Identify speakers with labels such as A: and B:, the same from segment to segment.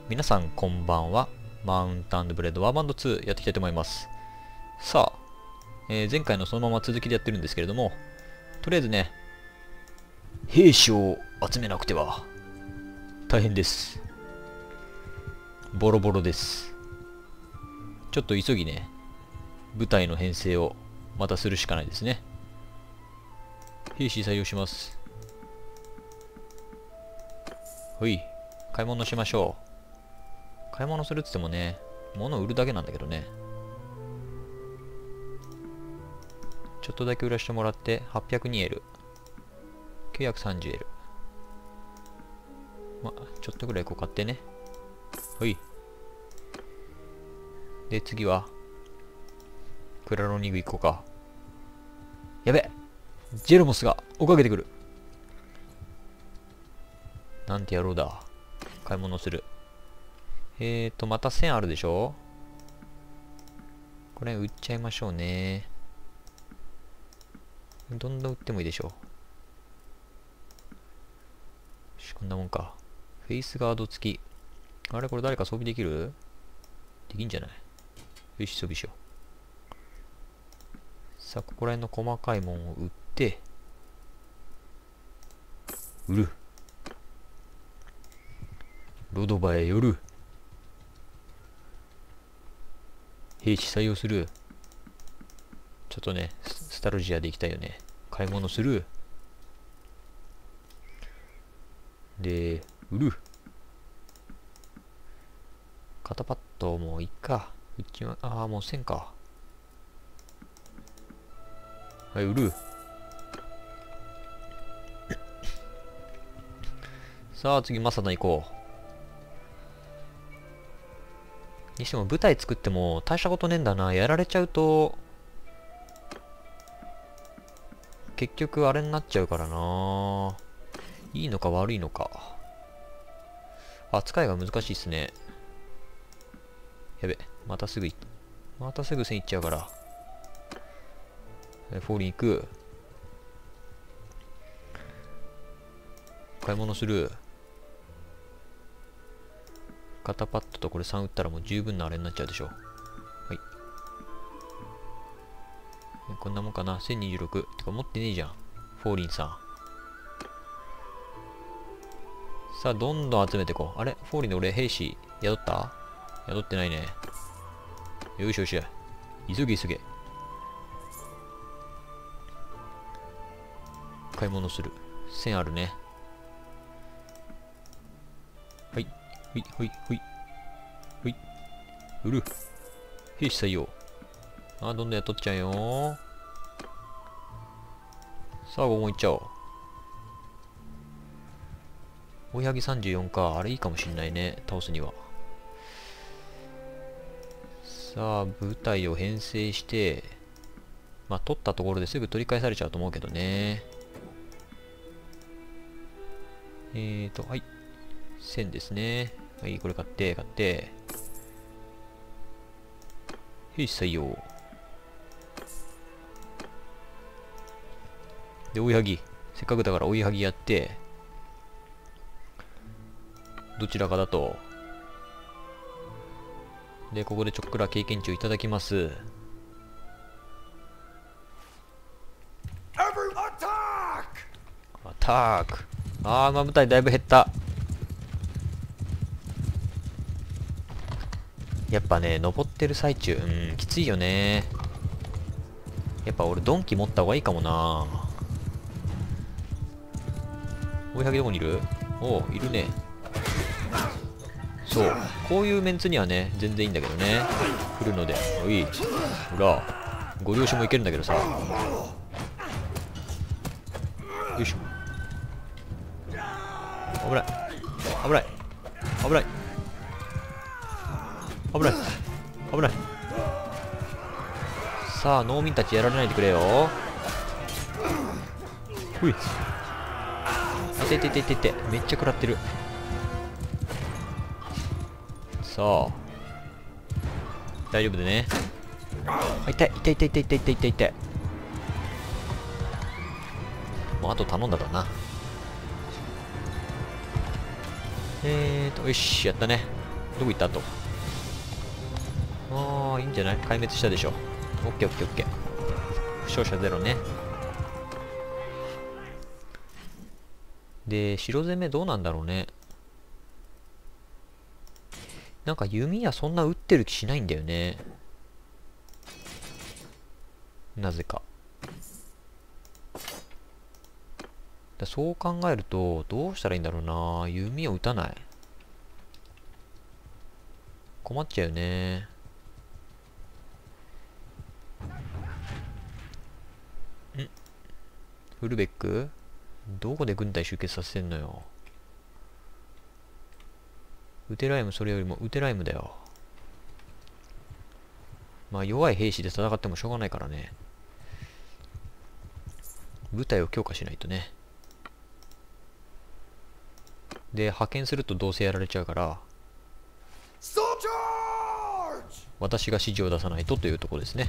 A: 皆さんこんばんは。マウント&ブレードワーバンド2やっていきたいと思います。さあ、前回のそのまま続きでやってるんですけれども、とりあえずね、兵士を集めなくては大変です。ボロボロです。ちょっと急ぎね、部隊の編成をまたするしかないですね。兵士採用します。ほい、買い物しましょう。買い物するっつってもね、物を売るだけなんだけどね。ちょっとだけ売らしてもらって802エル。930エル。まあ、ちょっとぐらいこう買ってね。ほい。で、次は、クラロニグ行こうか。やべ、ジェロモスが追っかけてくる。なんて野郎だ。買い物する。また1000あるでしょ。これ売っちゃいましょうね。どんどん売ってもいいでしょう。よし、こんなもんか。フェイスガード付き。あれこれ誰か装備できる？できんじゃない？よし、装備しよう。さあ、ここら辺の細かいもんを売って、売る。ロドバへ寄る。兵士採用する。ちょっとね、スタルジアで行きたいよね。買い物する。で、売る。肩パッドもういっか。うちは、もう1000か。はい、売る。さあ、次、マサダ行こう。にしても、舞台作っても大したことねえんだな。やられちゃうと、結局あれになっちゃうからな。いいのか悪いのか。扱いが難しいっすね。やべ、またすぐ線いっちゃうから。フォーリン行く。買い物する。肩パッドとこれ3打ったらもう十分なあれになっちゃうでしょ。はい。こんなもんかな。1026。てか持ってねえじゃん。フォーリンさん。さあ、どんどん集めていこう。あれフォーリンで俺兵士宿った？宿ってないね。よしよし。急げ急げ。買い物する。1000あるね。はい。ほいほいほい。ほい。売る。兵士採用。どんどん雇っちゃうよ。さあ、ここも行っちゃおう。追いはぎ34か。あれいいかもしんないね。倒すには。さあ、部隊を編成して、まあ、取ったところですぐ取り返されちゃうと思うけどね。はい。1000ですね。はい、これ買って、兵士採用。で、追いはぎ。せっかくだから追いはぎやって、どちらかだと。で、ここでちょっくら経験値をいただきます。アタック。まあ、部隊だいぶ減った。やっぱね、登ってる最中、きついよね。やっぱ俺、ドンキ持った方がいいかもな。追いはぎどこにいる？いるね。そう。こういうメンツにはね、全然いいんだけどね。来るので。おい。ほら。ご両親もいけるんだけどさ。よいしょ。危ない。危ない。危ない。危ない。危ない。さあ、農民たちやられないでくれよ。ほい。いて。めっちゃ食らってる。さあ。大丈夫でね。痛い。もうあと頼んだからな。よし、やったね。 どこ行ったと。ああ、いいんじゃない？壊滅したでしょ。オッケーオッケーオッケー。負傷者ゼロね。で、白攻めどうなんだろうね。なんか弓矢そんな撃ってる気しないんだよね。なぜか。そう考えると、どうしたらいいんだろうな。弓を撃たない。困っちゃうよね。フルベックどこで軍隊集結させてんのよ。ウテライム、それよりもウテライムだよ。まあ弱い兵士で戦ってもしょうがないからね。部隊を強化しないとね。で、派遣するとどうせやられちゃうから、私が指示を出さないとというところですね。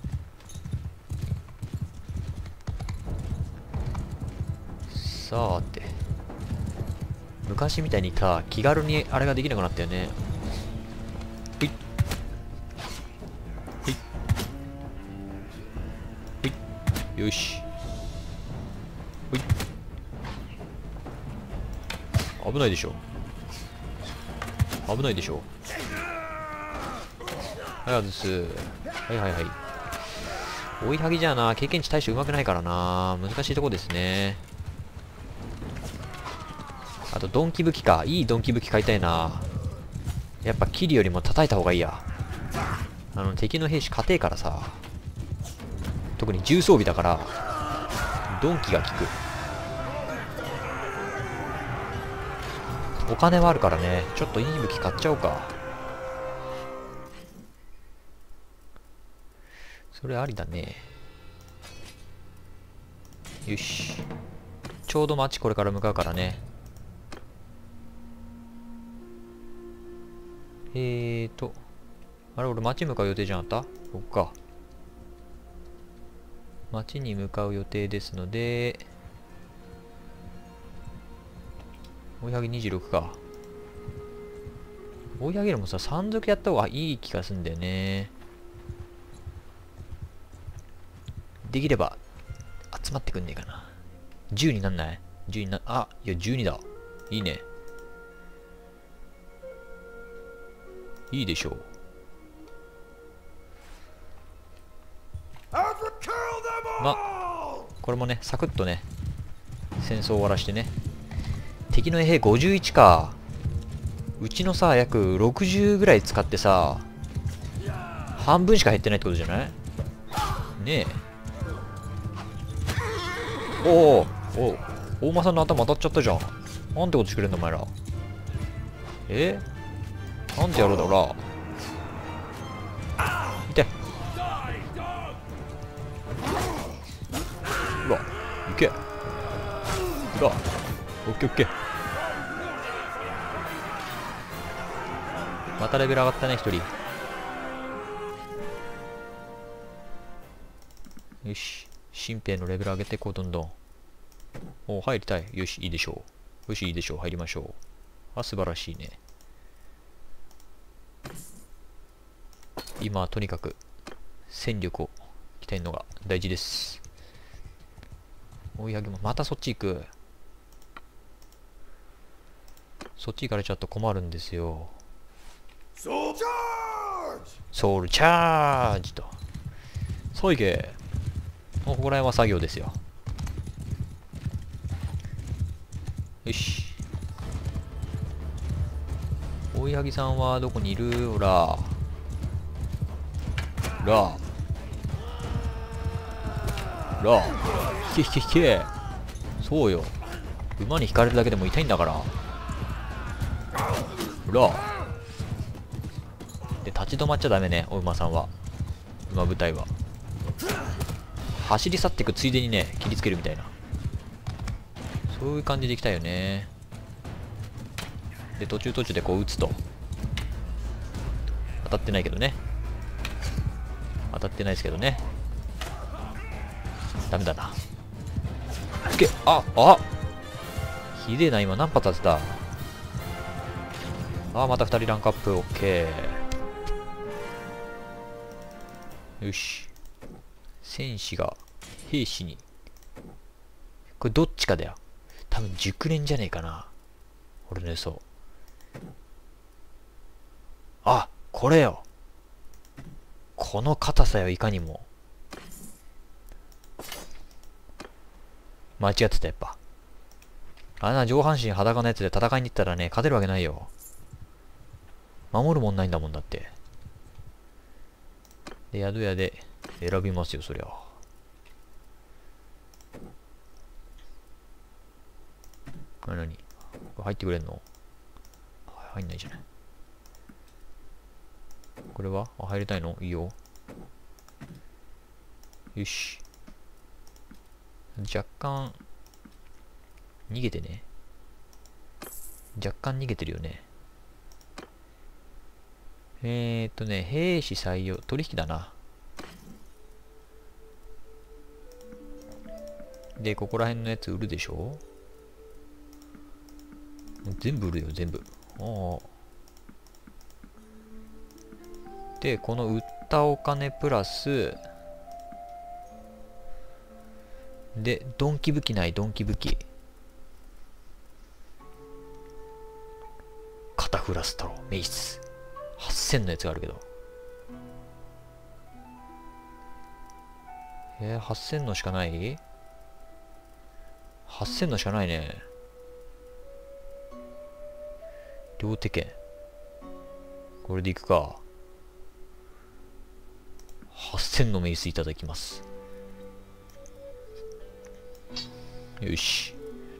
A: さて、昔みたいにさ、気軽にあれができなくなったよね。ほいほいほい、よしほい。危ないでしょ、危ないでしょ。はい、外す。はいはいはい。追いはぎじゃあな、経験値大して上手くないからな。難しいとこですね。あと、ドンキ武器か。いいドンキ武器買いたいな。やっぱ、キリよりも叩いた方がいいや。敵の兵士硬えからさ。特に重装備だから、ドンキが効く。お金はあるからね、ちょっといい武器買っちゃおうか。それありだね。よし。ちょうど町これから向かうからね。あれ、俺町向かう予定じゃなかった？そっか。町に向かう予定ですので、追いはぎ26か。追い上げるもさ、山賊やった方がいい気がすんだよね。できれば、集まってくんねえかな。10になんない？ 10 にな、あ、いや、12だ。いいね。いいでしょう。ま、これもね、サクッとね、戦争を終わらしてね。敵の衛兵51か。うちのさ、約60ぐらい使ってさ、半分しか減ってないってことじゃない？ねえ。おお、大間さんの頭当たっちゃったじゃん。なんてことしてくれんのお前ら。なんてやろうだろうな。痛い。うわ、いけ。うわ、オッケーオッケー。またレベル上がったね、一人。よし。新兵のレベル上げていこう、どんどん。お、入りたい。よし、いいでしょう。よし、いいでしょう。入りましょう。あ、素晴らしいね。今はとにかく、戦力を鍛えるのが大事です。追い上げも、またそっち行く。そっち行かれちゃうと困るんですよ。ソウルチャージと。そういけ。もうここら辺は作業ですよ。よし。追いはぎさんはどこにいる？ほら。ら。引け引け引け。そうよ。馬に引かれるだけでも痛いんだから。ほら。で、立ち止まっちゃダメね、お馬さんは。馬部隊は。走り去っていくついでにね、切りつけるみたいな。そういう感じでいきたいよね。で、途中でこう撃つと。当たってないけどね。当たってないですけどね。ダメだな。ひでえな、今何発当てた？ ああ、また2人ランクアップ。オッケー。よし。戦士が兵士に。これどっちかだよ。多分熟練じゃねえかな。俺の予想。あ、これよ。この硬さよ、いかにも。間違ってた、やっぱ。あんな上半身裸のやつで戦いに行ったらね、勝てるわけないよ。守るもんないんだもんだって。で、宿屋で選びますよ、そりゃ。何入ってくれんの？入んないじゃない。これは入りたいの？いいよ。よし。若干、逃げてね。若干逃げてるよね。兵士採用、取引だな。で、ここら辺のやつ売るでしょ？全部売るよ、全部。で、この売ったお金プラス、で、ドンキ武器ない、ドンキ武器。カタフラスタロ、メイス。8000のやつがあるけど。8000のしかない？ 8000 のしかないね。両手剣。これでいくか。8000のメイスいただきます。よし。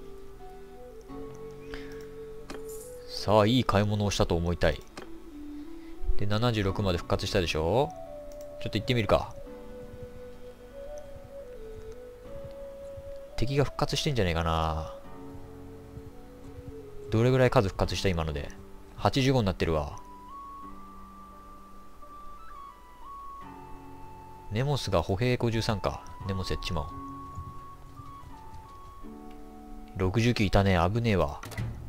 A: さあ、いい買い物をしたと思いたい。で、76まで復活したでしょ？ちょっと行ってみるか。敵が復活してんじゃねえかな。どれぐらい数復活した今ので。85になってるわ。ネモスが歩兵53か。ネモスやっちまおう。69いたね。危ねえわ。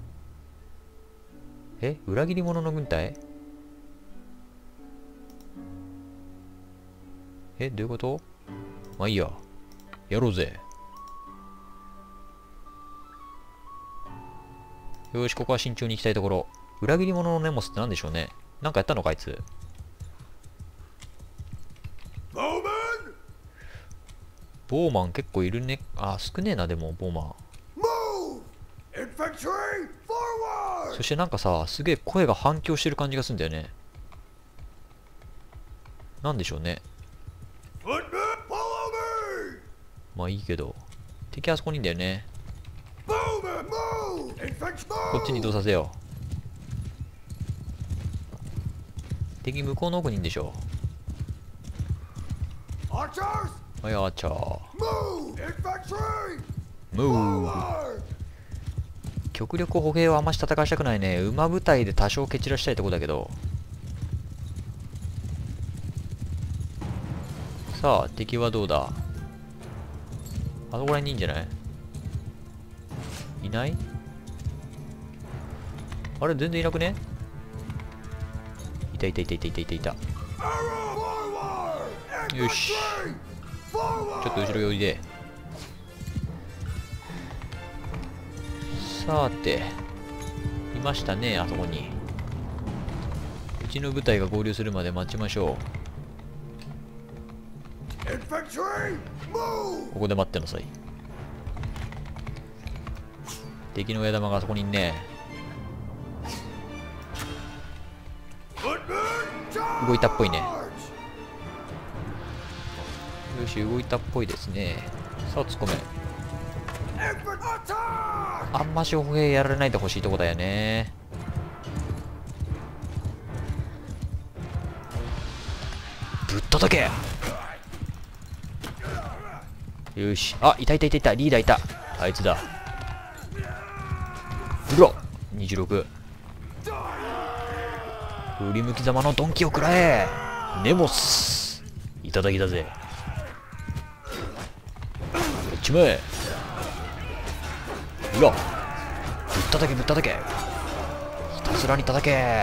A: 裏切り者の軍隊？どういうこと？まあいいや。やろうぜ。よし、ここは慎重に行きたいところ。裏切り者のネモスって何でしょうね。なんかやったのか、あいつ。ボーマン結構いるね。あ、少ねえな、でも、ボーマン。そしてなんかさ、すげえ声が反響してる感じがするんだよね。なんでしょうね。まあいいけど。敵あそこにいんだよね。こっちに移動させよう。敵向こうの奥にいんでしょ。はい、アーチャー。ムー。極力歩兵はあんまし戦わしたくないね。馬部隊で多少蹴散らしたいとこだけど。さあ、敵はどうだ？あそこら辺にいいんじゃない？いない？あれ全然いなくね？いたいたいたいたいたいたいた。よし。ちょっと後ろ寄りで。さて。いましたね、あそこに。うちの部隊が合流するまで待ちましょう。ここで待ってなさい。敵の親玉があそこにいんね。動いたっぽいね。よし、動いたっぽいですね。さあ、突っ込め。あんまし歩兵やられないでほしいとこだよね。ぶっ叩け。よし。あ、いたいたいたいた。リーダーいた。あいつだ。うら26。振り向きざまのドンキを食らえ。ネモスいただきだぜ。やっちまえ。うらぶったたけぶったたけ。ひたつらに叩け。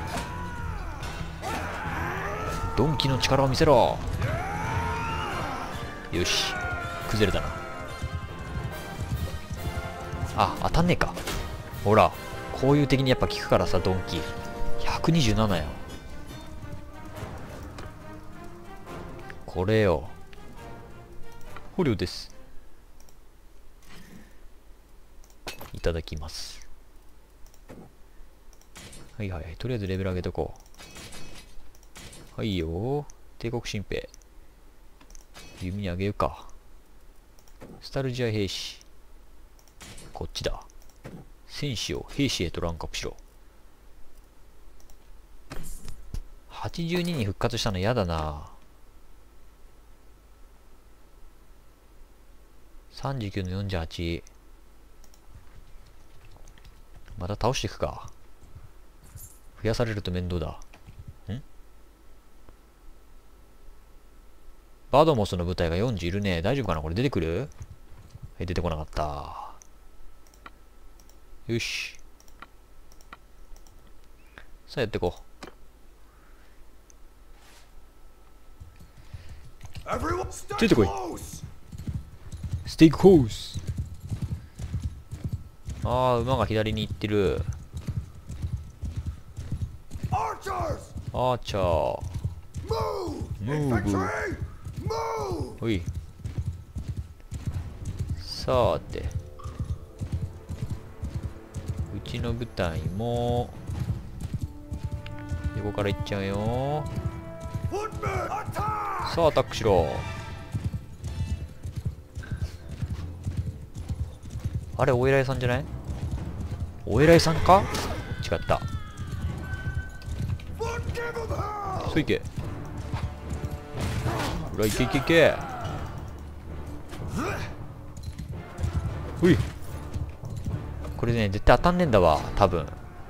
A: ドンキの力を見せろ。よし、崩れたな。あ、当たんねえか。ほら、こういう敵にやっぱ効くからさ、ドンキ。127よ。これよ。捕虜です。いただきます。はいはい、とりあえずレベル上げとこう。はいよ。帝国新兵。弓にあげるか。スタルジア兵士。こっちだ。戦士を兵士へとランクアップしろ。82に復活したの嫌だな。39の48。また倒していくか。増やされると面倒だ。バドモスの部隊が40いるね。大丈夫かなこれ出てくる？はい、出てこなかった。よし。さあやっていこう。出てこい。ステークホース。ああ、馬が左に行ってる。アーチャー。ムーブ。ほい。さて。うちの部隊も、横から行っちゃうよ。さあ、アタックしろ。あれ、お偉いさんじゃない？お偉いさんか？違った。そいけ。ほら、いけいけいけ。ほい。これね、絶対当たんねえんだわ、多分。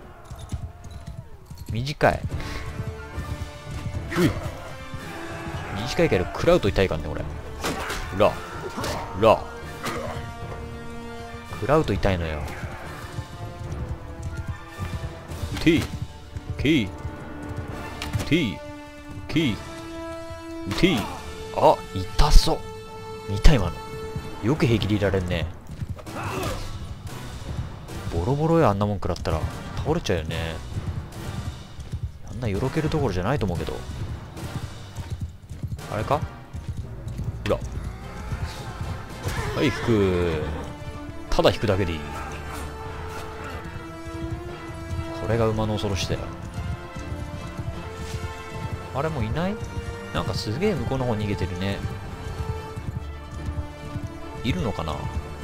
A: 短い。ほい。短いけど、食らうと痛いかんね、俺。ほら。ほら。食らうと痛いのよ。T K T K T。 あ、痛そう。見た今の。よく平気でいられんね。ボロボロよ、あんなもん食らったら倒れちゃうよね。あんなよろけるところじゃないと思うけど。あれか？ほら。はい、引く。ただ引くだけでいい。これが馬の恐ろしさよ。あれもういない？なんかすげえ向こうの方逃げてるね。いるのかな？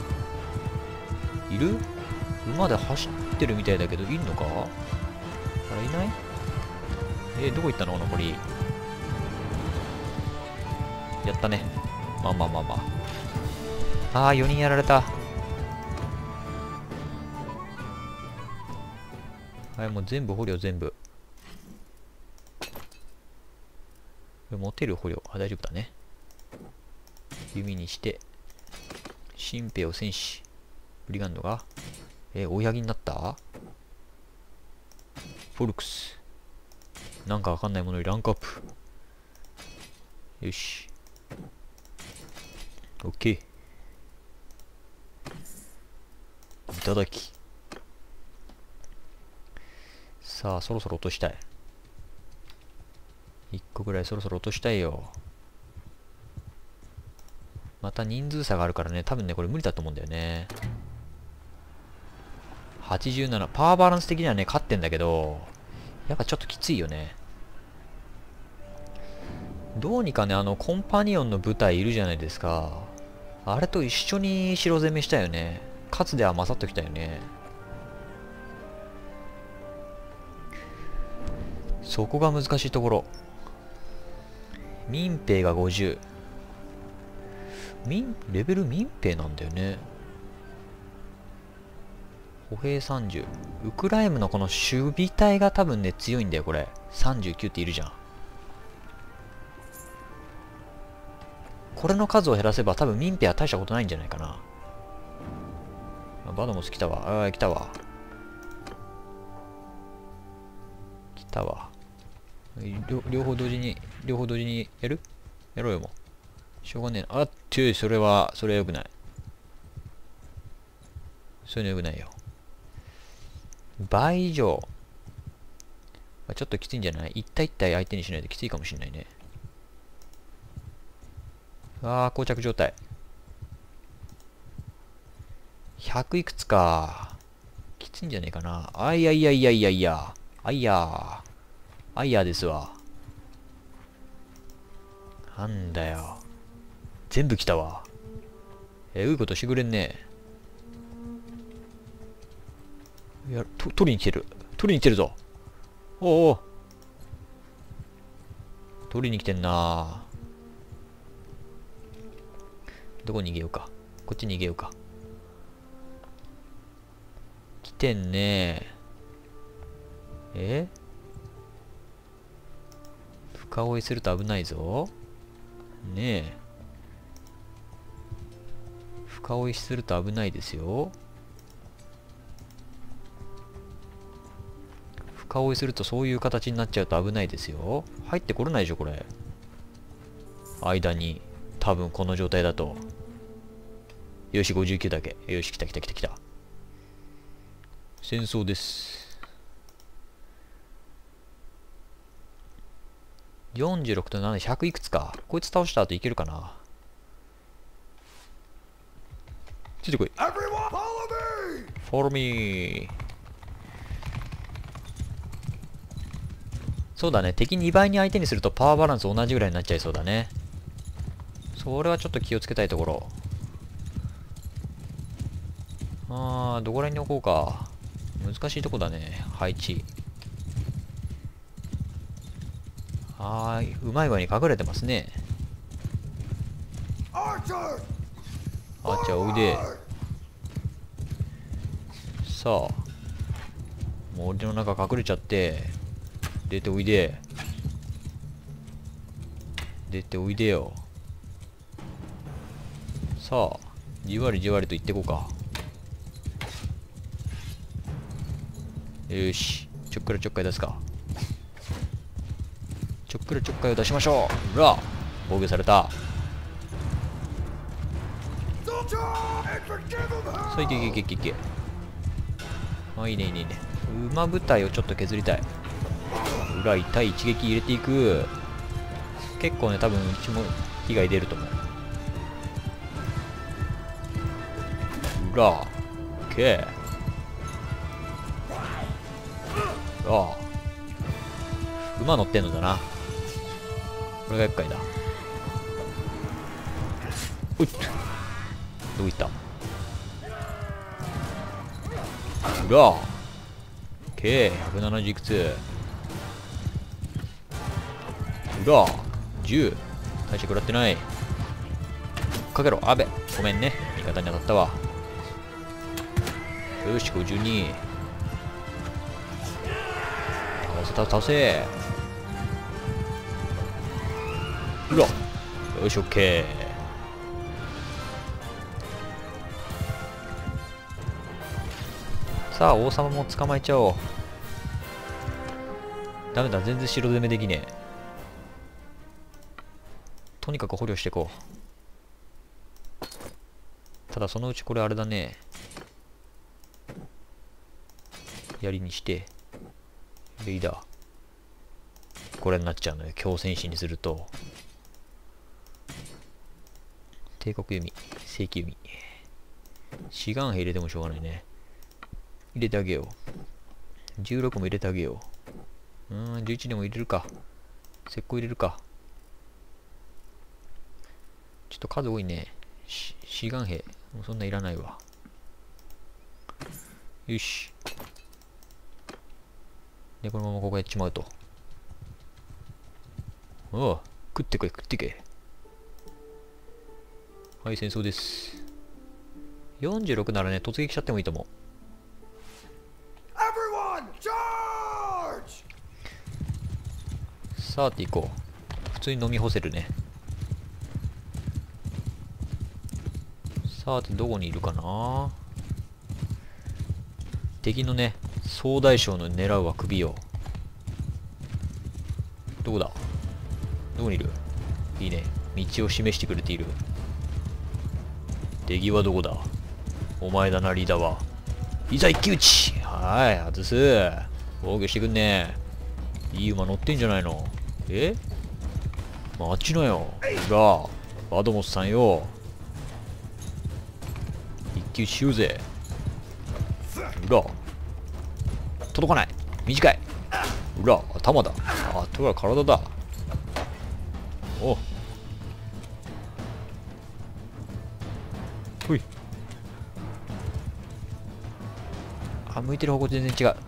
A: いる？馬で走ってるみたいだけど、いるのか？あれいない？どこ行ったの残り。やったね。まあまあまあまあ。ああ、4人やられた。はい、もう全部捕虜全部。これ持てる捕虜。あ、大丈夫だね。弓にして。新兵を戦士。ブリガンドが。追い上げになった？フォルクス。なんかわかんないものにランクアップ。よし。オッケー。いただき。さあ、そろそろ落としたい。1個ぐらいそろそろ落としたいよ。また人数差があるからね、多分ね、これ無理だと思うんだよね。87。パワーバランス的にはね、勝ってんだけど、やっぱちょっときついよね。どうにかね、コンパニオンの部隊いるじゃないですか。あれと一緒に城攻めしたよね。勝つでは勝っときたよね。そこが難しいところ。民兵が50。レベル民兵なんだよね。歩兵30。ウクライナのこの守備隊が多分ね、強いんだよ、これ。39っているじゃん。これの数を減らせば多分民兵は大したことないんじゃないかな。バドモス来たわ。来たわ。 たわ。両方同時にやる？やろうよ、もう。しょうがねえな。あっちゅう、それは良くない。そういうの良くないよ。倍以上。ちょっときついんじゃない？一体一体相手にしないときついかもしれないね。膠着状態。100いくつか。きついんじゃねえかな。あいやいやいやいやいや。あいや。あいやですわ。なんだよ。全部来たわ。ういことしてくれんねえ。いや、取りに来てる。取りに来てるぞ。おお。取りに来てんな。どこに逃げようか。こっちに逃げようか。来てんねえ。深追いすると危ないぞ。ねえ。深追いすると危ないですよ。深追いするとそういう形になっちゃうと危ないですよ。入ってこれないでしょ、これ。間に。多分この状態だと。よし、59だけ。よし、来た来た来た来た。戦争です。46と7、100いくつか。こいつ倒した後いけるかな。ついてこい。Follow me! そうだね。敵2倍に相手にするとパワーバランス同じぐらいになっちゃいそうだね。それはちょっと気をつけたいところ。どこら辺に置こうか。難しいとこだね。配置。うまい具合に隠れてますね。アーチャーおいで。さあ。森の中隠れちゃって。出ておいで。出ておいでよ。さあ。じわりじわりと行ってこうか。よし。ちょっくらちょっかい出すか。ちょっくらちょっかいを出しましょう。ほら防御された。さあいけいけいけいけいけ。いいねいいねいいね。馬部隊をちょっと削りたい。裏痛い一撃入れていく。結構ね、多分うちも被害出ると思う。裏オッケー。馬乗ってんのだな。これが厄介だ。おっと、どこ行った。裏オッケー。170いくつ。裏10。大して食らってない。かけろ。あべ、ごめんね、味方に当たったわ。よし、52。倒せ。うわ。よし、オッケー。さあ、王様も捕まえちゃおう。ダメだ、全然城攻めできねえ。とにかく捕虜していこう。ただ、そのうちこれあれだね。槍にして、レイダー。これになっちゃうのよ。強戦士にすると。帝国弓、正規弓。志願兵入れてもしょうがないね。入れてあげよう。16も入れてあげよう。11でも入れるか。石膏入れるか。ちょっと数多いね。志願兵。もうそんないらないわ。よし。で、このままここやっちまうと。おう、食ってこい、食ってけ。はい、戦争です。46ならね、突撃しちゃってもいいと思う。さあ、って行こう。普通に飲み干せるね。さあ、どこにいるかな。敵のね、総大将の狙うは首を。 どこだ？どこにいる？いいね。道を示してくれている。敵はどこだ？お前だな、リーダーは。いざ一騎打ち。はい、外す。防御してくんね。いい馬乗ってんじゃないの。待ちなよ。ほら、バドモスさんよ。一騎打ちしようぜ。ほら、届かない。短い。ほら、頭だ。あとは体だ。おっ。ほい。あ、向いてる方向全然違う。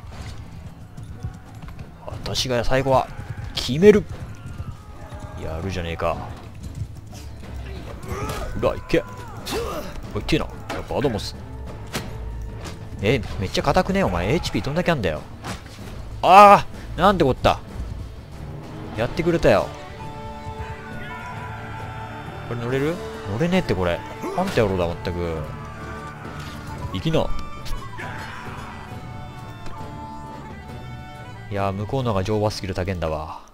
A: 私が最後は決める。やるじゃねえか。ほら、いけ。おいけえな。やっぱアドモス。めっちゃ硬くねえお前。HP どんだけあんだよ。ああ、なんてこった。やってくれたよ。これ乗れる？乗れねえってこれ。あんたやろうだ、まったく。行きな。いやー、向こうのが乗馬スキル高えんだわ。はい。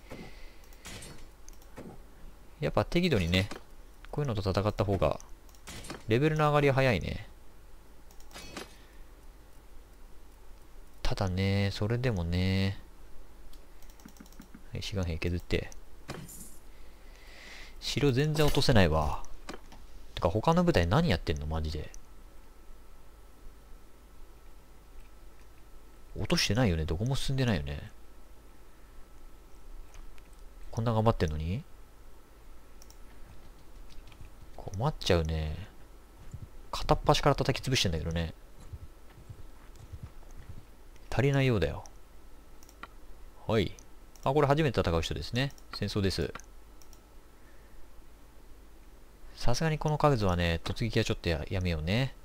A: やっぱ適度にね、こういうのと戦った方が、レベルの上がりは早いね。ただね、それでもね、はい、志願兵削って。城全然落とせないわ。てか他の部隊何やってんのマジで。落としてないよね。どこも進んでないよね。こんな頑張ってんのに困っちゃうね。片っ端から叩き潰してんだけどね。足りないようだよ。はい。あ、これ初めて戦う人ですね。戦争です。さすがにこの数はね、突撃はちょっとやめようね。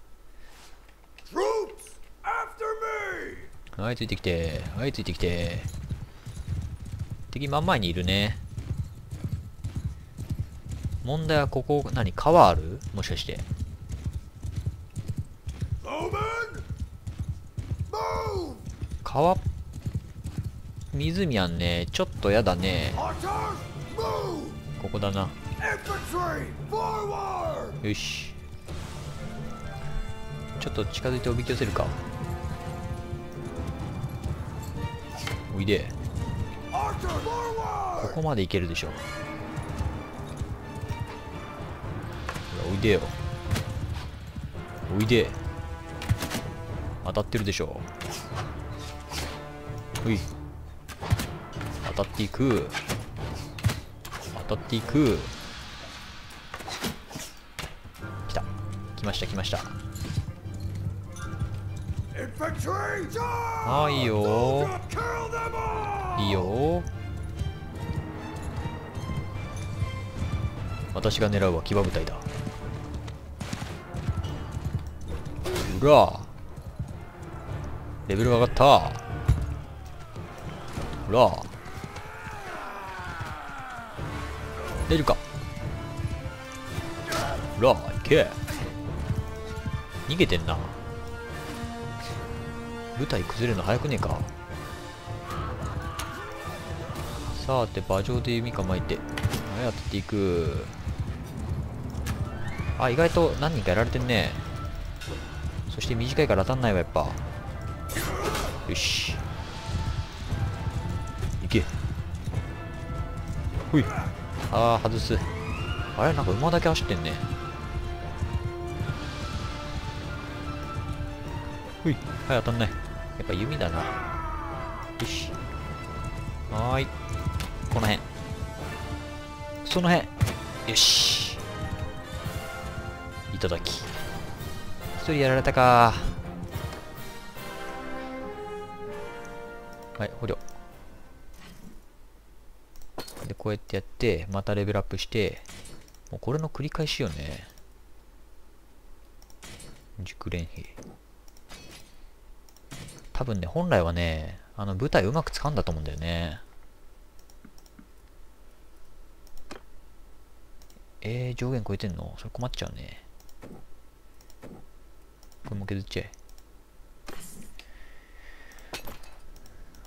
A: はい、ついてきて。はい、ついてきて。敵真ん前にいるね。問題はここ、川ある？もしかして。川、湖あんね。ちょっとやだね。ここだな。よし。ちょっと近づいておびき寄せるか。おいで。ここまでいけるでしょ。ほら、おいでよ。おいで。当たってるでしょ。ほい。当たっていく。当たっていく。来た。来ました、来ました。ああ、いいよー。いいよー。私が狙うは騎馬部隊だ。うらレベル上がった。うら出るか。うらいけ。逃げてんな。舞台崩れるの早くねえか。さて馬上で弓構えて、はい、当てていく。あ、意外と何人かやられてんね。そして短いから当たんないわ、やっぱ。よし。いけ。ほい。ああ、外す。あれ、なんか馬だけ走ってんね。ほい。はい、当たんない。やっぱ弓だな。よし。はーい。この辺。その辺。よし。いただき。一人やられたか。はい、捕虜。で、こうやってやって、またレベルアップして、もうこれの繰り返しよね。熟練兵。多分ね、本来はね、舞台うまく掴んだと思うんだよね。上限超えてんの？それ困っちゃうね。これも削っちゃえ。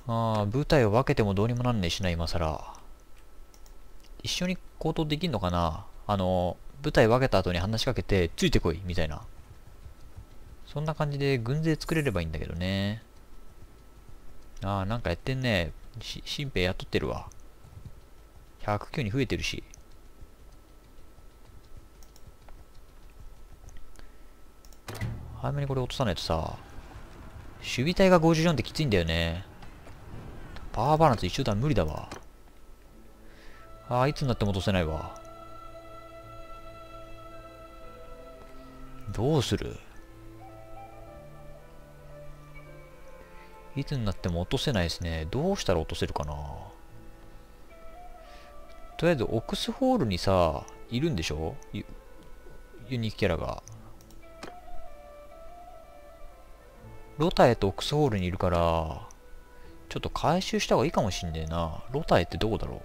A: ああ、部隊を分けてもどうにもなんねえしな、今更。一緒に行動できんのかな。部隊分けた後に話しかけて、ついてこい、みたいな。そんな感じで軍勢作れればいいんだけどね。ああ、なんかやってんね。新兵雇ってるわ。109に増えてるし。早めにこれ落とさないとさ、守備隊が54ってきついんだよね。パワーバランス一緒だ、無理だわ。ああ、いつになっても落とせないわ。どうする？いつになっても落とせないですね。どうしたら落とせるかな。とりあえず、オックスホールにさ、いるんでしょ？ユニークキャラが。ロタエとオックスホールにいるから、ちょっと回収した方がいいかもしんねえな。ロタエってどこだろう？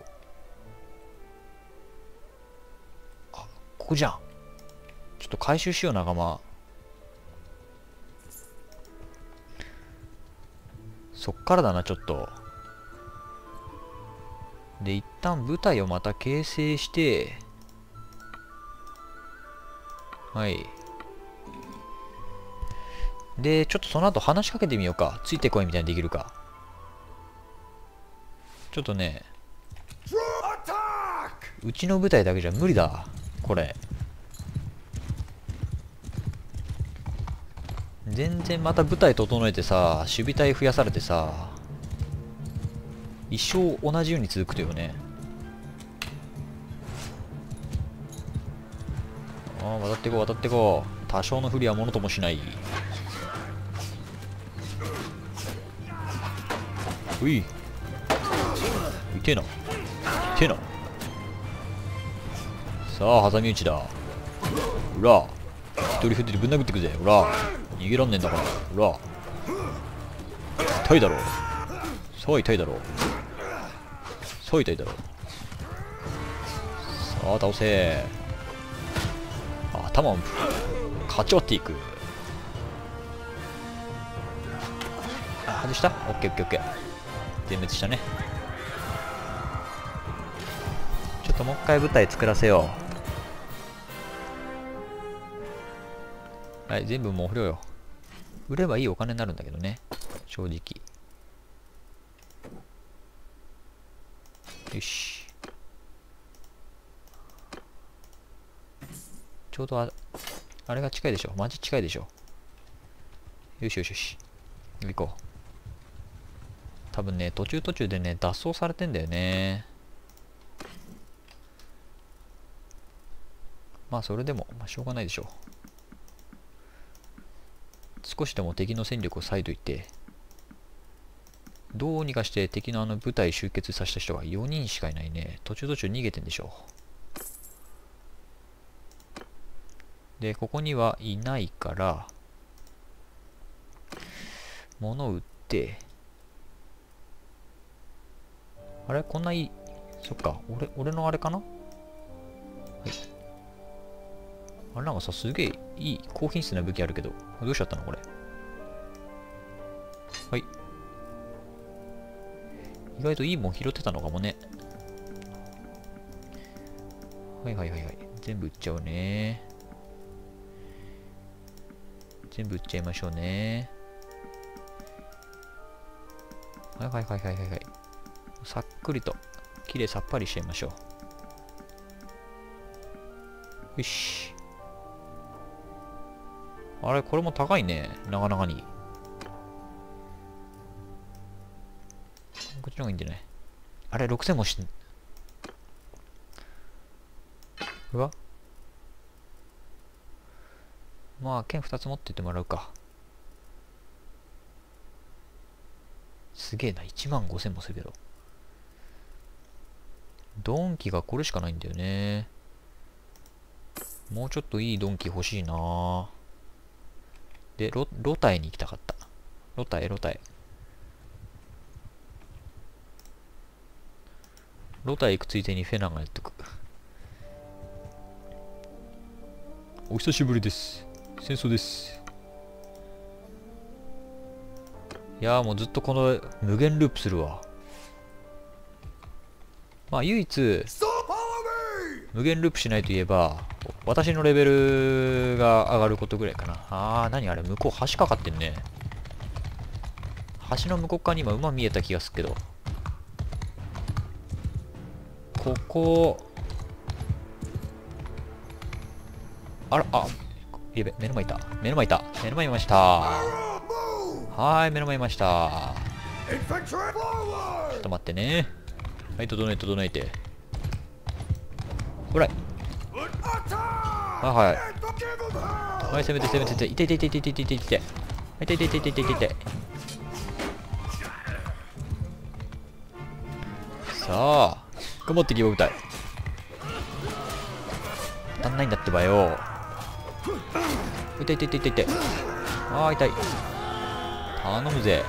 A: あ、ここじゃん。ちょっと回収しよう、仲間。そっからだな、ちょっと。で、一旦部隊をまた形成して、はい。で、ちょっとその後話しかけてみようか。ついてこいみたいにできるか。ちょっとね、うちの部隊だけじゃ無理だ。これ。全然また部隊整えてさ、守備隊増やされてさ、一生同じように続くとよね。ああ、渡ってこう、渡ってこう。多少の不利はものともしない。うい。痛えな。痛えな。さあ、挟み撃ちだ。うら。一人振ってぶん殴ってくぜ。うら。逃げらんねえんだから。うら。痛いだろ。さあ、痛いだろ。さあ、痛いだろ。さあ、倒せ。頭をかち割っていく。あ、外した？オッケーオッケーオッケー。全滅したね。ちょっともう一回舞台作らせよう。はい、全部もう不良よ。売ればいいお金になるんだけどね。正直。よし。ちょうどあれが近いでしょ。マジ近いでしょ。よしよしよし。行こう。多分ね、途中でね、脱走されてんだよね。まあ、それでも、まあ、しょうがないでしょう。少しでも敵の戦力を再度いて、どうにかして敵の部隊集結させた人が4人しかいないね。途中逃げてんでしょう。で、ここにはいないから、物を売って、あれこんないい、そっか、俺のあれかな。はい。あれなんかさ、すげえいい、高品質な武器あるけど、どうしちゃったのこれ。はい。意外といいもん拾ってたのかもね。はいはいはいはい。全部売っちゃうね。全部売っちゃいましょうね。はいはいはいはいはいはい。さっくりと、きれいさっぱりしちゃいましょう。よし。あれ、これも高いね。なかなかに。こっちの方がいいんじゃない？あれ、6000もし、うわ。まあ、剣2つ持ってってもらうか。すげえな、15000もするけど。ドンキがこれしかないんだよね。もうちょっといいドンキ欲しいな。で、ロタイに行きたかった。ロタイ。ロタイ行くついでにフェナがやっとく。お久しぶりです。戦争です。 いやーもうずっとこの無限ループするわ。まあ唯一無限ループしないといえば、私のレベルが上がることぐらいかな。何あれ、向こう橋かかってんね。橋の向こう側に今馬見えた気がするけど。ここ、やべ、目の前いた。目の前いた。目の前いました。目の前いました。ちょっと待ってね。はい、整えて。ほら。はい、攻めて。痛い。さあ、頑張って騎馬部隊。当たんないんだってばよ。痛い。痛い。頼むぜ。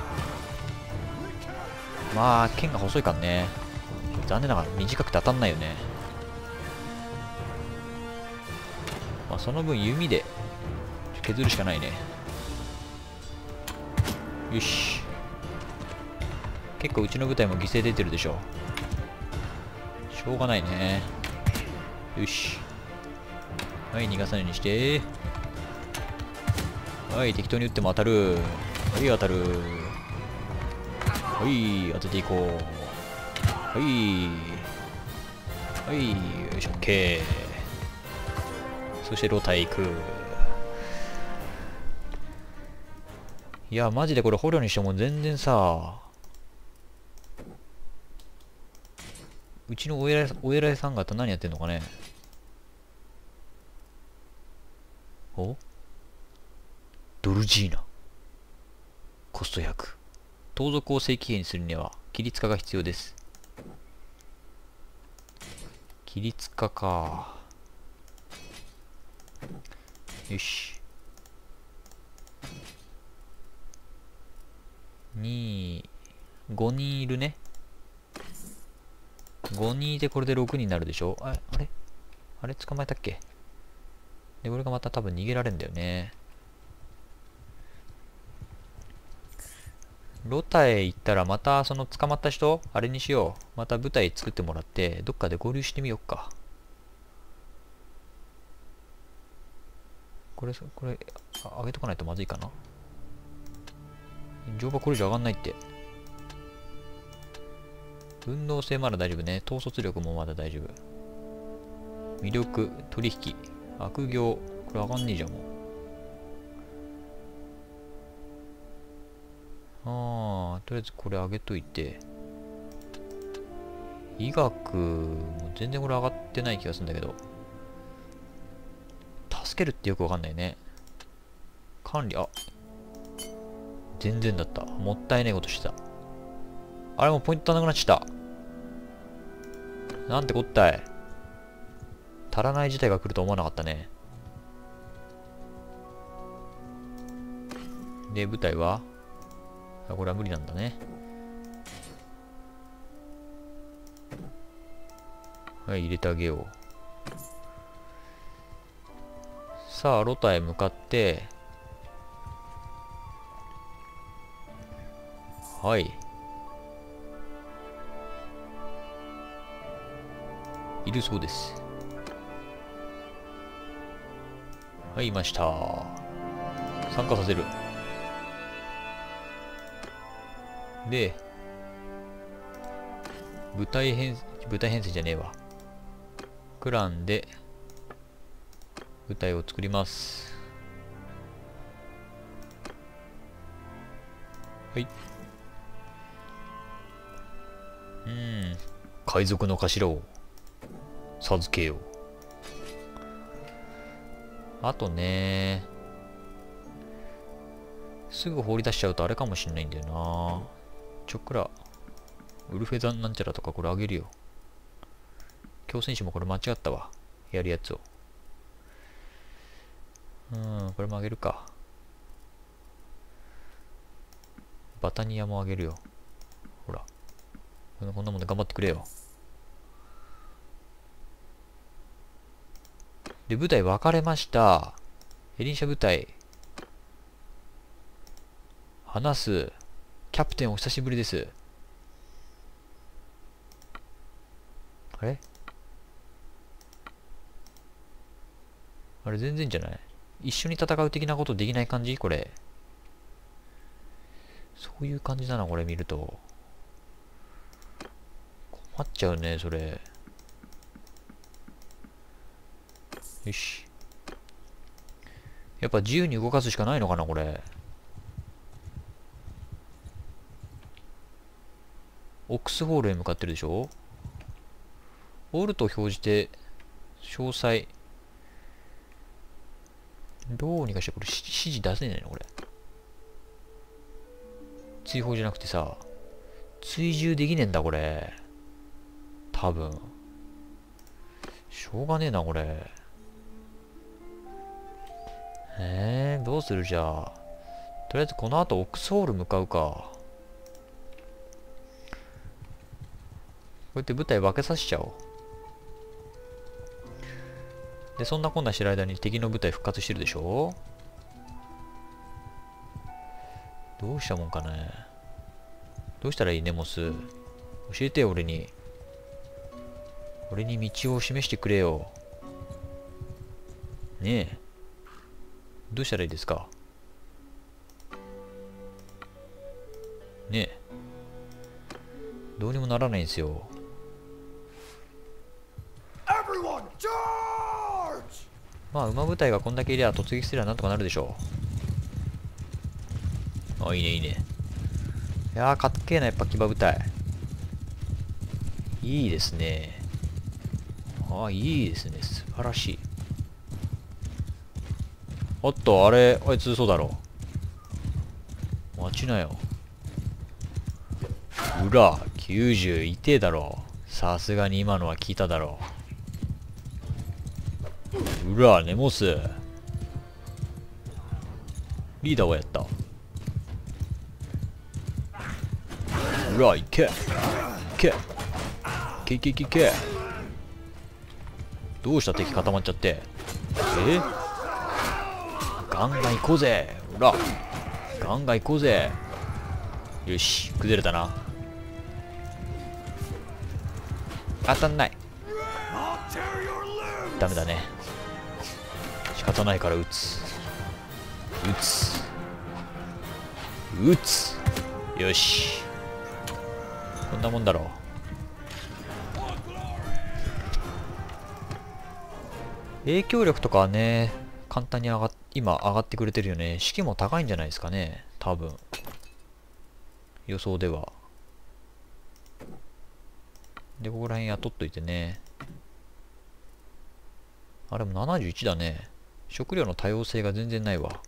A: まあ、剣が細いからね。残念ながら短くて当たんないよね。まあ、その分弓で削るしかないね。よし。結構うちの部隊も犠牲出てるでしょ。しょうがないね。よし。はい、逃がさないようにして。はい、適当に撃っても当たる。はい、当たる。はい、当てていこう。はい、よいしょ、OK。そしてロタイ行く。いや、マジでこれ捕虜にしても全然さ、うちのお偉いさん方何やってんのかね。ドルジーナ。コスト100。盗賊を正規兵にするには、規律化が必要です。規律化か。よし。5人いるね。5人いてこれで6人になるでしょ。あれ捕まえたっけ。で、俺がまた多分逃げられんだよね。ロタへ行ったらまたその捕まった人、あれにしよう。また部隊作ってもらって、どっかで合流してみようか。これ、上げとかないとまずいかな。乗馬これ以上上がんないって。運動性まだ大丈夫ね。統率力もまだ大丈夫。魅力、取引、悪行、これ上がんねえじゃん、もう。とりあえずこれ上げといて。医学も全然これ上がってない気がするんだけど。助けるってよくわかんないね。管理、全然だった。もったいないことしてた。あれもうポイント足らなくなっちゃった。なんてこったい。足らない事態が来ると思わなかったね。で、部隊はこれは無理なんだね。はい、入れてあげよう。さあ、ロタへ向かって、はい。いるそうです。はい、いました。参加させる。で、部隊編成じゃねえわ。クランで、部隊を作ります。はい。海賊の頭を授けよう。あとね、すぐ放り出しちゃうとあれかもしんないんだよな。ちょっくら、ウルフェザンなんちゃらとかこれあげるよ。強戦士もこれ間違ったわ。やるやつを。これもあげるか。バタニアもあげるよ。ほら。こんなもんで頑張ってくれよ。で、部隊分かれました。エリンシャ部隊。話す。 キャプテンお久しぶりです。あれあれ全然じゃない？一緒に戦う的なことできない感じこれ。そういう感じだな、これ見ると。困っちゃうね、それ。よし。やっぱ自由に動かすしかないのかな、これ。オックスホールへ向かってるでしょ？オルトを表示て、詳細。どうにかして、これ指示出せないのこれ。追放じゃなくてさ、追従できねえんだ、これ。多分。しょうがねえな、これ。どうするじゃあ。とりあえずこの後オックスホール向かうか。こうやって舞台分けさせちゃおう。で、そんなこんなしてる間に敵の部隊復活してるでしょ？どうしたもんかね。どうしたらいいネモス。教えてよ、俺に。俺に道を示してくれよ。ねえ。どうしたらいいですか？ねえ。どうにもならないんですよ。まあ、馬部隊がこんだけいりゃ突撃すればなんとかなるでしょう。あ、いいね、いいね。いやー、かっけえな、やっぱ騎馬部隊。いいですね。ああ、いいですね。素晴らしい。おっと、あれ、あいつ嘘だろ。待ちなよ。うら、90痛えだろ。さすがに今のは聞いただろう。うら、ネモス。リーダーはやった。うら、いけ。いけ。いけいけいけ。どうした敵固まっちゃって。ガンガン行こうぜ。うら。ガンガン行こうぜ。よし、崩れたな。当たんない。ダメだね。仕方ないから撃つ。撃つ。よし。こんなもんだろう。影響力とかはね、簡単に今上がってくれてるよね。士気も高いんじゃないですかね。多分。予想では。で、ここら辺雇っといてね。あれも71だね。食料の多様性が全然ないわ。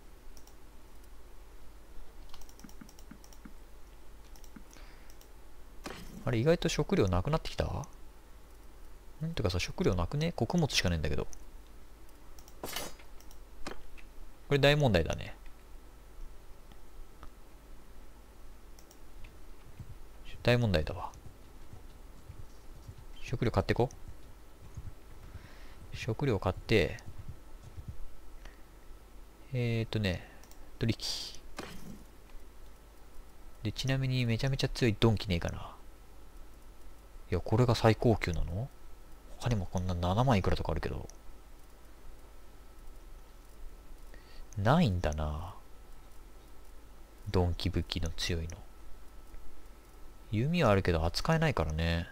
A: あれ意外と食料なくなってきた？んてかさ、食料なくね？穀物しかねえんだけど。これ大問題だね。大問題だわ。食料買ってこ。食料買って、取引。で、ちなみにめちゃめちゃ強いドンキねえかな。いや、これが最高級なの？他にもこんな7万いくらとかあるけど。ないんだな。ドンキ武器の強いの。弓はあるけど扱えないからね。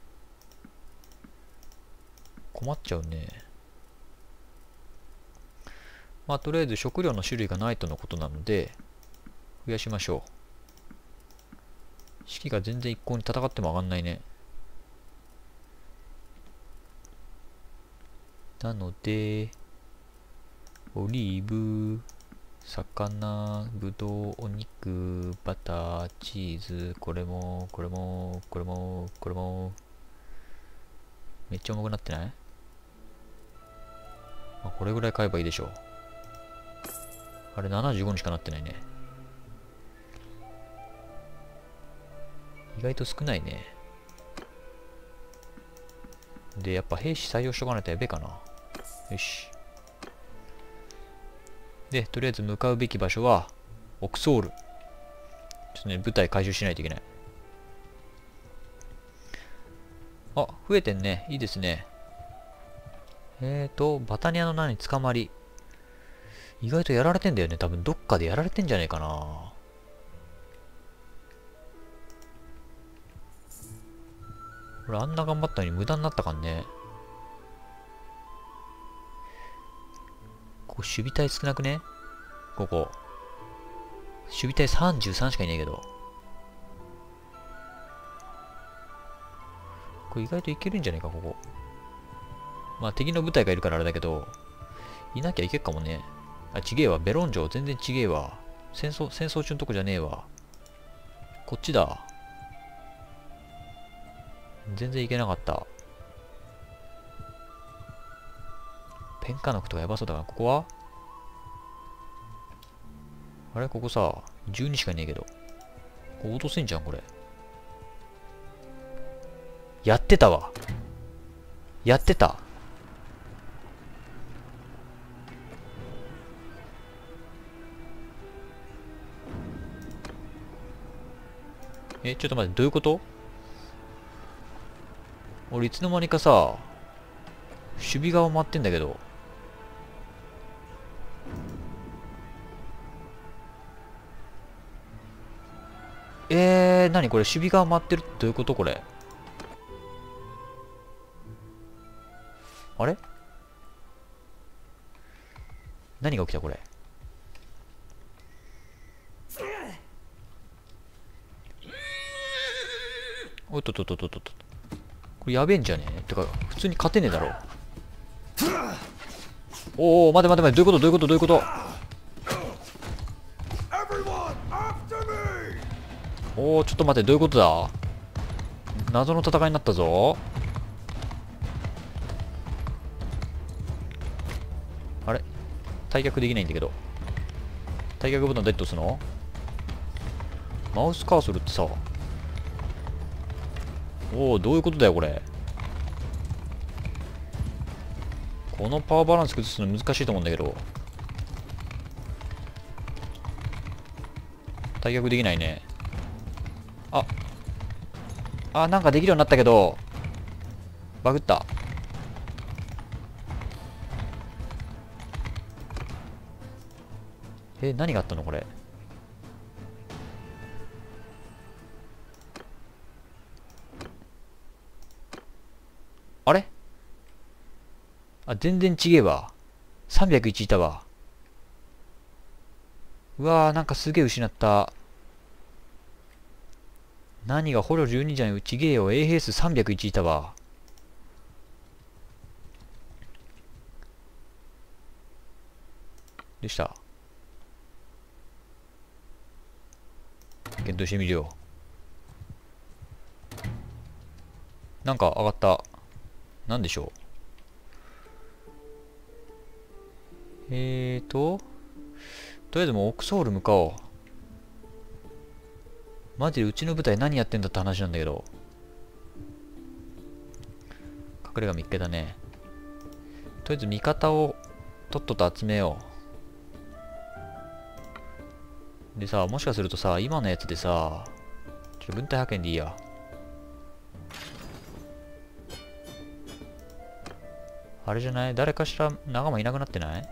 A: 困っちゃうね。まあ、とりあえず食料の種類がないとのことなので、増やしましょう。士気が全然一向に戦っても上がんないね。なので、オリーブ、魚、ぶどう、お肉、バター、チーズ、これも、これも、これも、これも。めっちゃ重くなってない？まあ、これぐらい買えばいいでしょう。あれ75にしかなってないね。意外と少ないね。で、やっぱ兵士採用しとかないとやべえかな。よし。で、とりあえず向かうべき場所は、オクソール。 ちょっとね、部隊回収しないといけない。あ、増えてんね。いいですね。バタニアの名に捕まり。意外とやられてんだよね。多分どっかでやられてんじゃねえかな。俺あんな頑張ったのに無駄になったかんね。ここ守備隊少なくね？ここ。守備隊33しかいないけど。これ意外といけるんじゃねえか、ここ。まあ敵の部隊がいるからあれだけど、いなきゃいけっかもね。あ、ちげえわ。ベロン城全然ちげえわ。戦争中のとこじゃねえわ。こっちだ。全然いけなかった。ペンカノクとかやばそうだから、ここはあれここさ、12しかいねえけど。ここ落とせんじゃん、これ。やってたわ。やってた。ちょっと待って、どういうこと？俺いつの間にかさ、守備側回ってんだけど。何これ、守備側回ってるってどういうことこれ。あれ？何が起きたこれ。おっとっとっとっとっと。これやべえんじゃねえ？てか、普通に勝てねえだろ。おお、待て待て待て、どういうことどういうことどういうこと？おお、ちょっと待って、どういうことだ？謎の戦いになったぞ。あれ？退却できないんだけど。退却ボタンどうやって押すの？マウスカーソルってさ。おお、どういうことだよ、これ。このパワーバランス崩すの難しいと思うんだけど。退却できないね。なんかできるようになったけど、バグった。何があったのこれ。あれ？全然ちげえわ。301いたわ。うわー、なんかすげえ失った。何が捕虜12じゃん、ちげえよ。衛兵数301いたわ。どうした？検討してみるよ。なんか上がった。なんでしょう。とりあえずもうオクソール向かおう。マジでうちの部隊何やってんだって話なんだけど。隠れ家見っけだね。とりあえず味方をとっとと集めよう。でさ、もしかするとさ、今のやつでさ、ちょっと軍隊派遣でいいや。あれじゃない？誰かしら仲間いなくなってない？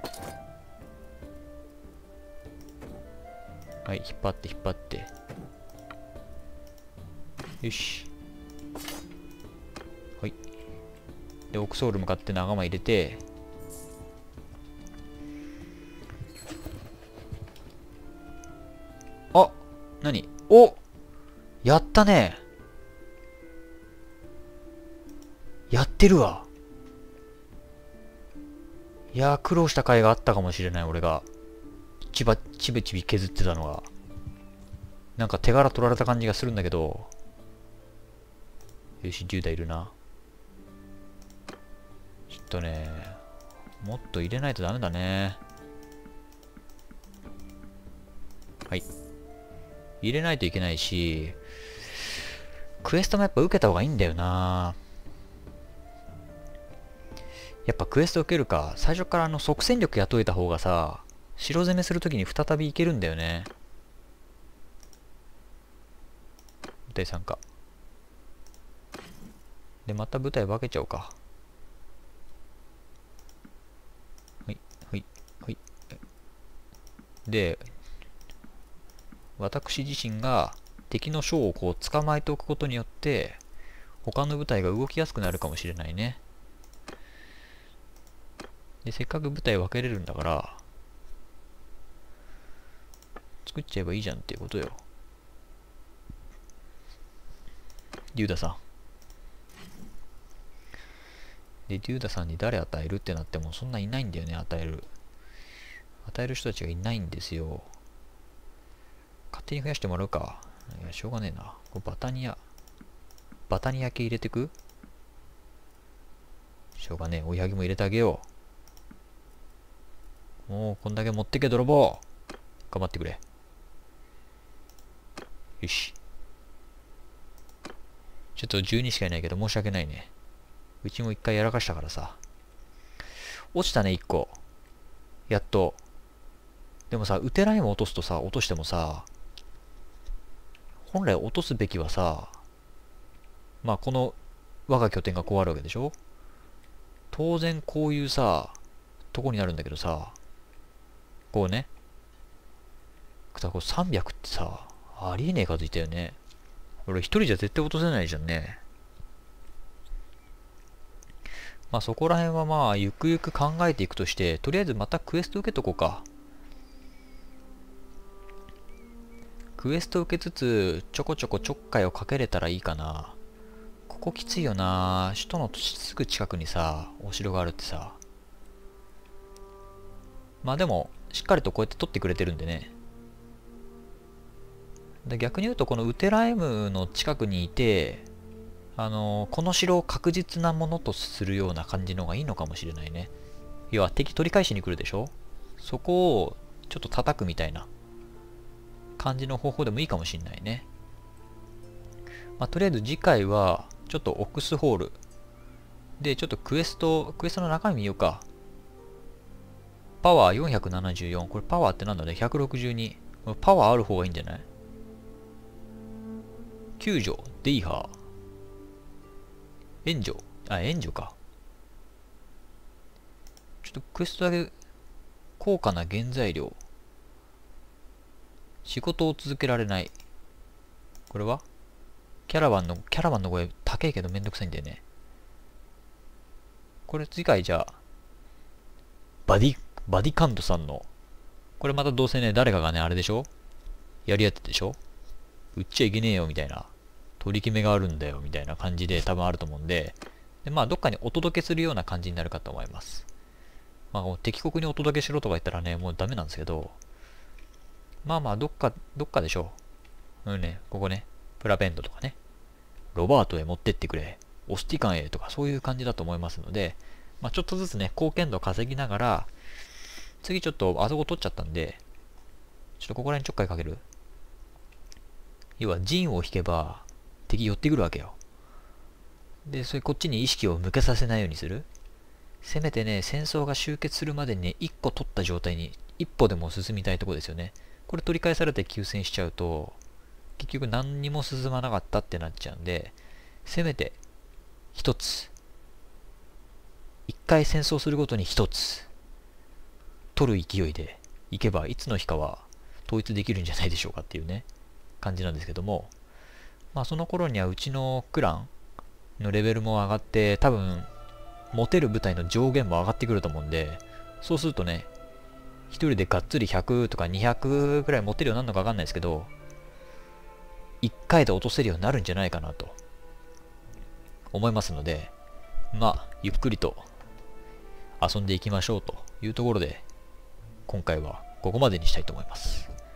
A: はい、引っ張って引っ張って。よし。はい。で、オクソール向かって仲間入れて、何？やったね。やってるわ。いやー、苦労した甲斐があったかもしれない、俺が。ちびちび削ってたのが。なんか手柄取られた感じがするんだけど。よし、10台いるな。ちょっとね、もっと入れないとダメだね。はい。入れないといけないし、クエストもやっぱ受けた方がいいんだよな。やっぱクエスト受けるか、最初から即戦力雇えた方がさ、城攻めするときに再びいけるんだよね。 部隊参加。で、また部隊分けちゃおうか。はい、はい、はい。で、私自身が敵の将をこう捕まえておくことによって、他の部隊が動きやすくなるかもしれないね。で、せっかく部隊分けれるんだから、作っちゃえばいいじゃんっていうことよ。デューダさん。で、デューダさんに誰与えるってなってもそんないないんだよね、与える。与える人たちがいないんですよ。勝手に増やしてもらうか。いや、しょうがねえな。これバタニア系入れてく？しょうがねえ。追いはぎも入れてあげよう。もう、こんだけ持ってけ、泥棒！頑張ってくれ。よし。ちょっと12しかいないけど申し訳ないね。うちも一回やらかしたからさ。落ちたね、1個。やっと。でもさ、ウテライム落とすとさ、落としてもさ、本来落とすべきはさ、まあこの我が拠点がこうあるわけでしょ？当然こういうさ、とこになるんだけどさ、こうね。これ300ってさ、ありえねえ数いたよね。俺一人じゃ絶対落とせないじゃんね。まあそこら辺はまあゆくゆく考えていくとして、とりあえずまたクエスト受けとこうか。クエスト受けつつ、ちょこちょこちょっかいをかけれたらいいかな。ここきついよな。首都のすぐ近くにさ、お城があるってさ。まあでも、しっかりとこうやって取ってくれてるんでね。で逆に言うと、このウテラエムの近くにいて、この城を確実なものとするような感じの方がいいのかもしれないね。要は敵取り返しに来るでしょ？そこをちょっと叩くみたいな感じの方法でもいいかもしれないね。まあ、とりあえず次回はちょっとオックスホールでちょっとクエストの中身見ようか。パワー474。これパワーってなんだね？ 162。これパワーある方がいいんじゃない？救助、デイハー。援助。援助か。ちょっとクエストだけ高価な原材料。仕事を続けられない。これはキャラバンの声高いけどめんどくさいんだよね。これ次回じゃあ、バディカントさんの、これまたどうせね、誰かがね、あれでしょ？やり合ってでしょ？売っちゃいけねえよみたいな、取り決めがあるんだよみたいな感じで多分あると思うんで、まあどっかにお届けするような感じになるかと思います。まあ敵国にお届けしろとか言ったらね、もうダメなんですけど、まあまあどっかでしょう。うんね、ここね、プラペントとかね、ロバートへ持ってってくれ、オスティカンへとかそういう感じだと思いますので、まあちょっとずつね、貢献度稼ぎながら、次ちょっとあそこ取っちゃったんで、ちょっとここら辺ちょっかいかける。要は陣を引けば敵寄ってくるわけよ。で、それこっちに意識を向けさせないようにする。せめてね、戦争が終結するまでにね、一個取った状態に一歩でも進みたいとこですよね。これ取り返されて休戦しちゃうと、結局何にも進まなかったってなっちゃうんで、せめて一つ。一回戦争するごとに一つ。取る勢いでいけば、いつの日かは統一できるんじゃないでしょうかっていうね、感じなんですけども、まあその頃にはうちのクランのレベルも上がって、多分、持てる部隊の上限も上がってくると思うんで、そうするとね、一人でがっつり100とか200ぐらい持てるようになるのかわかんないですけど、1回で落とせるようになるんじゃないかなと思いますので、まあ、ゆっくりと遊んでいきましょうというところで、今回はここまでにしたいと思います。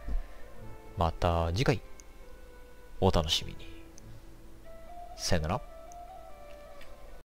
A: また次回、お楽しみに。さよなら。